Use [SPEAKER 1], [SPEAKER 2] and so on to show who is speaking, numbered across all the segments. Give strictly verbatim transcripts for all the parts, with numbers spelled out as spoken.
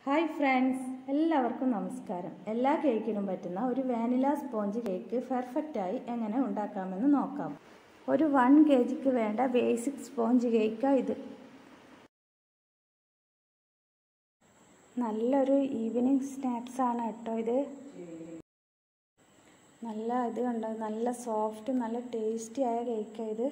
[SPEAKER 1] Hi friends, എല്ലാവർക്കും നമസ്കാരം. എല്ലാ കേക്കിനും പറ്റുന്ന ഒരു വാനില സ്പോഞ്ച് കേക്ക് പെർഫെക്റ്റായി എങ്ങനെ ഉണ്ടാക്കാമെന്ന് നോക്കാം. ഒരു വൺ കെ ജിക്ക് വേണ്ട ബേസിക് സ്പോഞ്ച് കേക്കാണ് ഇത്. നല്ലൊരു ഈവനിങ് സ്നാക്സാണ് കേട്ടോ ഇത്. നല്ല ഇത് കണ്ടോ, നല്ല സോഫ്റ്റ് നല്ല ടേസ്റ്റി ആയ കേക്കാണ് ഇത്.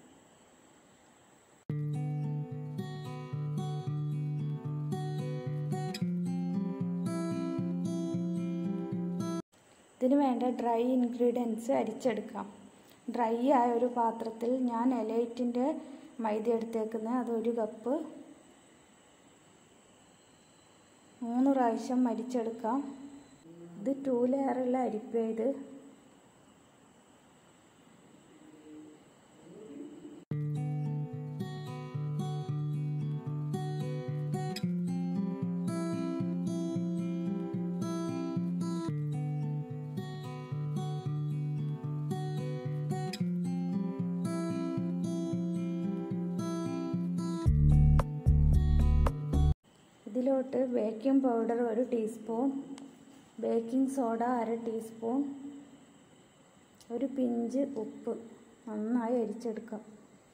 [SPEAKER 1] ഇതിന് വേണ്ട ഡ്രൈ ഇൻഗ്രീഡിയൻസ് അരിച്ചെടുക്കാം. ഡ്രൈ ആയ ഒരു പാത്രത്തിൽ ഞാൻ എലൈറ്റിൻ്റെ മൈദ എടുത്തേക്കുന്നത്, അതൊരു കപ്പ്. മൂന്ന് പ്രാവശ്യം അരിച്ചെടുക്കാം. ഇത് ടു ലെയറുള്ള അരിപ്പ. ഇത് ഇതിലോട്ട് ബേക്കിംഗ് പൗഡർ ഒരു ടീസ്പൂൺ, ബേക്കിംഗ് സോഡ അര ടീസ്പൂൺ, ഒരു പിഞ്ച് ഉപ്പ് നന്നായി അരിച്ചെടുക്കാം.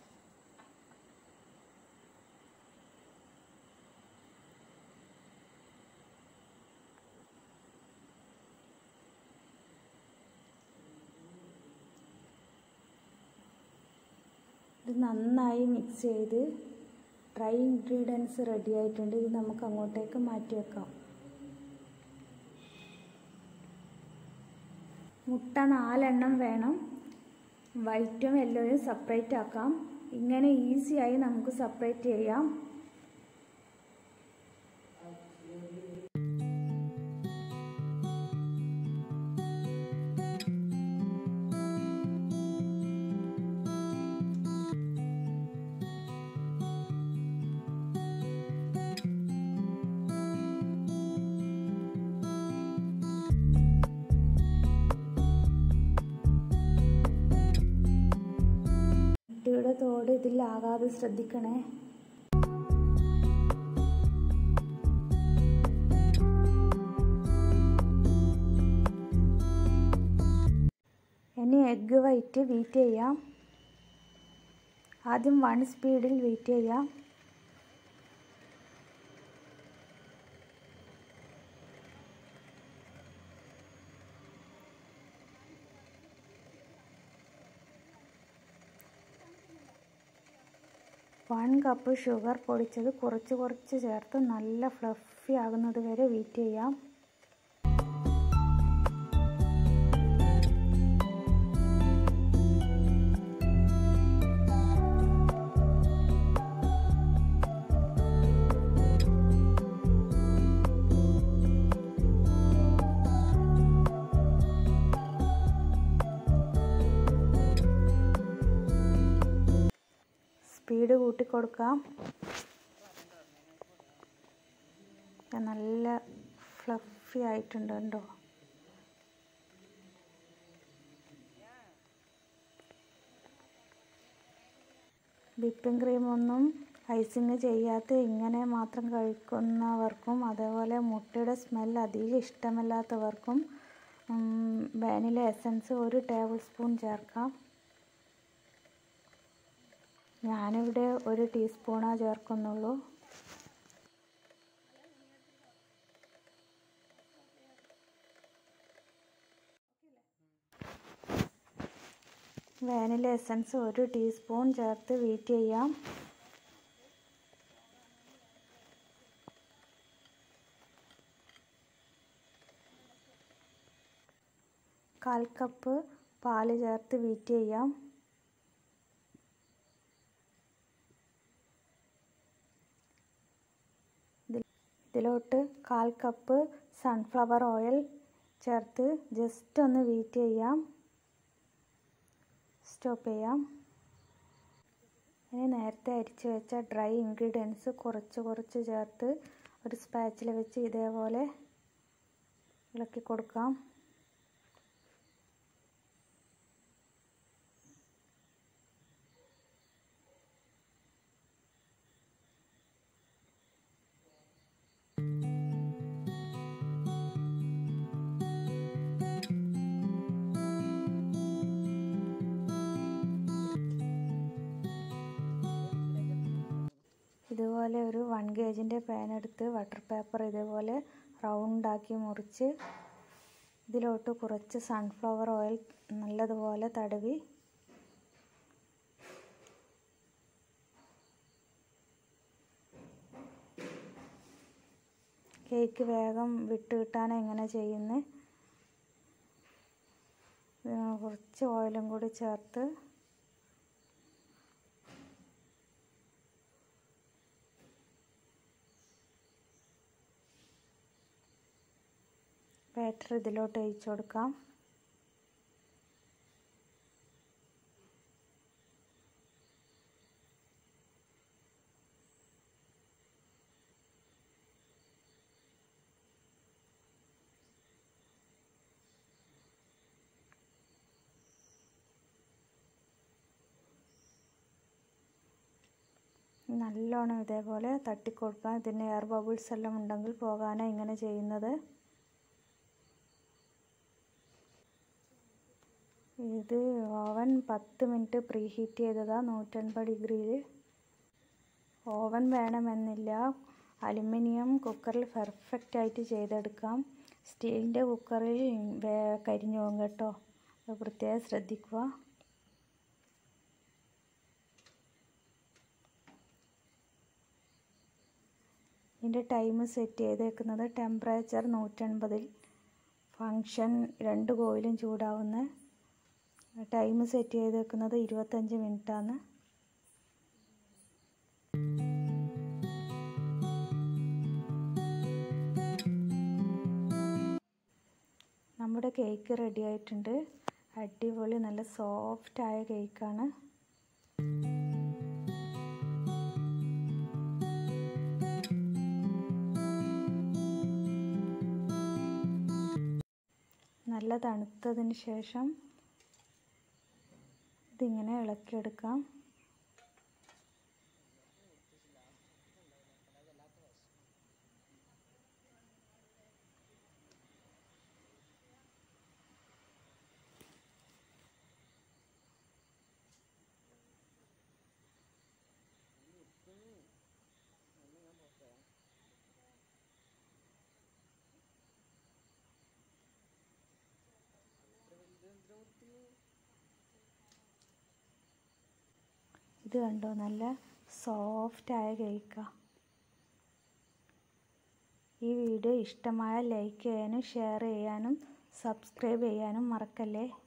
[SPEAKER 1] ഇത് നന്നായി മിക്സ് ചെയ്ത് ഡ്രൈ ഇൻഗ്രീഡിയൻസ് റെഡി ആയിട്ടുണ്ട്. ഇത് നമുക്ക് അങ്ങോട്ടേക്ക് മാറ്റി വെക്കാം. മുട്ട നാലെണ്ണം വേണം. വൈറ്റും യെല്ലോയും സെപ്പറേറ്റ് ആക്കാം. ഇങ്ങനെ ഈസിയായി നമുക്ക് സെപ്പറേറ്റ് ചെയ്യാം. മുട്ടയുടെ തോട് ഇതിലാകാതെ ശ്രദ്ധിക്കണേ. ഇനി എഗ്ഗ് വൈറ്റ് ബീറ്റ് ചെയ്യാം. ആദ്യം വൺ സ്പീഡിൽ ബീറ്റ് ചെയ്യാം. വൺ കപ്പ് ഷുഗർ പൊടിച്ചത് കുറച്ച് കുറച്ച് ചേർത്ത് നല്ല ഫ്ലഫി ആകുന്നത് വരെ ബീറ്റ് ചെയ്യാം. സ്പീഡ് കൂട്ടിക്കൊടുക്കാം. നല്ല ഫ്ലഫി ആയിട്ടുണ്ട് കേട്ടോ. വിപ്പിംഗ് ക്രീമൊന്നും ഐസിങ് ചെയ്യാത്ത ഇങ്ങനെ മാത്രം കഴിക്കുന്നവർക്കും, അതേപോലെ മുട്ടയുടെ സ്മെൽ അധികം ഇഷ്ടമല്ലാത്തവർക്കും വാനില എസൻസ് ഒരു ടേബിൾ സ്പൂൺ ചേർക്കാം. ഞാനിവിടെ ഒരു ടീസ്പൂണാ ചേർക്കുന്നുള്ളൂ. വാനില എസൻസ് ഒരു ടീസ്പൂൺ ചേർത്ത് ബീറ്റ് ചെയ്യാം. കാൽ കപ്പ് പാല് ചേർത്ത് ബീറ്റ് ചെയ്യാം. ഇതിലോട്ട് കാൽ കപ്പ് സൺഫ്ലവർ ഓയിൽ ചേർത്ത് ജസ്റ്റ് ഒന്ന് ബീറ്റ് ചെയ്യാം. സ്റ്റോപ്പ് ചെയ്യാം. ഇനി നേരത്തെ അരിച്ച് വെച്ച ഡ്രൈ ഇൻഗ്രീഡിയൻസ് കുറച്ച് കുറച്ച് ചേർത്ത് ഒരു സ്പാച്ചിൽ വെച്ച് ഇതേപോലെ ഇളക്കി കൊടുക്കാം. കേജിൻ്റെ പാൻ എടുത്ത് ബട്ടർ പേപ്പർ ഇതേപോലെ റൗണ്ടാക്കി മുറിച്ച് ഇതിലോട്ട് കുറച്ച് സൺഫ്ലവർ ഓയിൽ നല്ലതുപോലെ തടവി കേക്ക് വേഗം വിട്ട് കിട്ടാൻ എങ്ങനെ ചെയ്യുന്നത്, കുറച്ച് ഓയിലും കൂടി ചേർത്ത് ബാറ്റർ ഇതിലോട്ട് ഒഴിച്ചു കൊടുക്കാം. നല്ലോണം ഇതേപോലെ തട്ടിക്കൊടുക്കാം. ഇതിന് എയർ ബബിൾസ് എല്ലാം ഉണ്ടെങ്കിൽ പോകാനാണ് ഇങ്ങനെ ചെയ്യുന്നത്. ഇത് ഓവൻ പത്ത് മിനിറ്റ് പ്രീ ഹീറ്റ് ചെയ്തതാണ് നൂറ്റൻപത് ഡിഗ്രിയിൽ. ഓവൻ വേണമെന്നില്ല, അലുമിനിയം കുക്കറിൽ പെർഫെക്റ്റ് ആയിട്ട് ചെയ്തെടുക്കാം. സ്റ്റീലിൻ്റെ കുക്കറിൽ വേ കരിഞ്ഞു പോകും കേട്ടോ, അത് പ്രത്യേകം ശ്രദ്ധിക്കുക. ഇതിൻ്റെ ടൈം സെറ്റ് ചെയ്തേക്കുന്നത് ടെമ്പറേച്ചർ നൂറ്റൻപതിൽ, ഫങ്ഷൻ രണ്ട് കോയിലും ചൂടാവുന്ന ടൈം സെറ്റ് ചെയ്തേക്കുന്നത് ഇരുപത്തഞ്ച് മിനിറ്റാണ്. നമ്മുടെ കേക്ക് റെഡി ആയിട്ടുണ്ട്. അടിപൊളി നല്ല സോഫ്റ്റായ കേക്കാണ്. നല്ല തണുത്തതിന് ശേഷം ഇതിങ്ങനെ ഇളക്കിയെടുക്കാം. ഇത് കണ്ടോ, നല്ല സോഫ്റ്റായ കേക്കാണ്. ഈ വീഡിയോ ഇഷ്ടമായ ലൈക്ക് ചെയ്യാനും ഷെയർ ചെയ്യാനും സബ്സ്ക്രൈബ് ചെയ്യാനും മറക്കല്ലേ.